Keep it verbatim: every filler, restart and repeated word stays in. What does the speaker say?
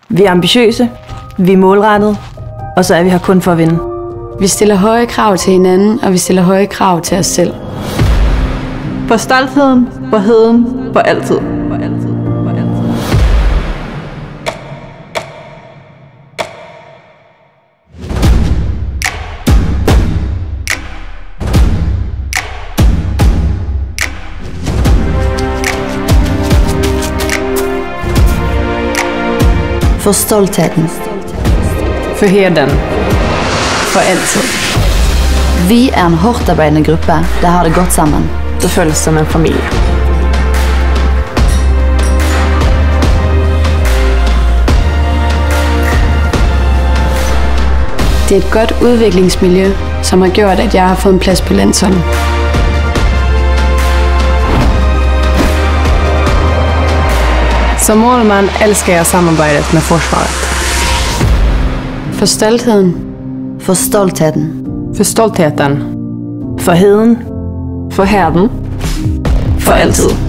Vi er ambitiøse, vi er målrettede, og så er vi her kun for at vinde. Vi stiller høje krav til hinanden, og vi stiller høje krav til os selv. For stoltheden, for heden, for altid. For altid. For altid. For stoltheten. For heden. For altid. Vi er en hardtarbeidende gruppe, der har det godt sammen. Det føles som en familie. Det er et godt udviklingsmiljø, som har gjort, at jeg har fået en plads på landsholdet. Som målmand elsker jeg samarbejdet med forsvaret. For stoltheden. For stoltheten. For stoltheten. For heden. For heden. For altid.